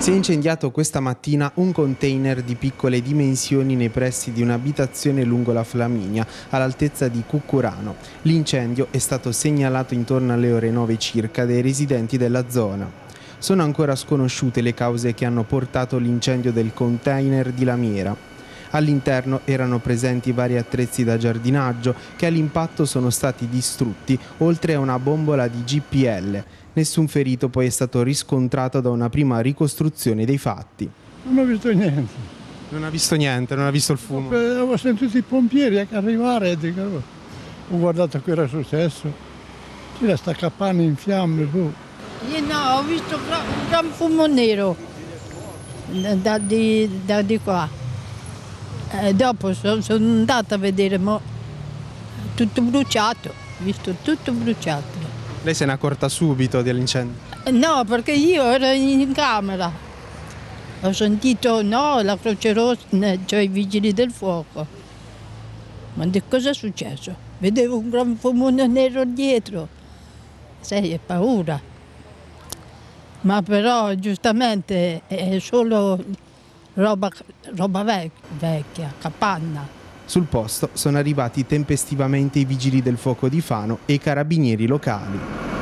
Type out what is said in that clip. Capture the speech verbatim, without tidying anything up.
Si è incendiato questa mattina un container di piccole dimensioni nei pressi di un'abitazione lungo la Flaminia, all'altezza di Cuccurano. L'incendio è stato segnalato intorno alle ore nove circa dai residenti della zona. Sono ancora sconosciute le cause che hanno portato l'incendio del container di Lamiera. All'interno erano presenti vari attrezzi da giardinaggio che all'impatto sono stati distrutti, oltre a una bombola di G P L. Nessun ferito poi è stato riscontrato da una prima ricostruzione dei fatti. Non ho visto niente. Non ha visto niente, non ha visto il fumo? Avevo sentito i pompieri arrivare e dico, ho guardato che era successo. C'era sta capanna in fiamme. Boh. Io no, ho visto un gran fumo nero da di, da di qua. E dopo sono, sono andata a vedere, ma tutto bruciato, ho visto tutto bruciato. Lei se n'è accorta subito dell'incendio? No, perché io ero in camera. Ho sentito, no, la Croce Rossa, cioè i vigili del fuoco. Ma di cosa è successo? Vedevo un gran fumone nero dietro. Sai, è paura. Ma però, giustamente, è solo roba, roba vecchia, vecchia, capanna. Sul posto sono arrivati tempestivamente i vigili del fuoco di Fano e i carabinieri locali.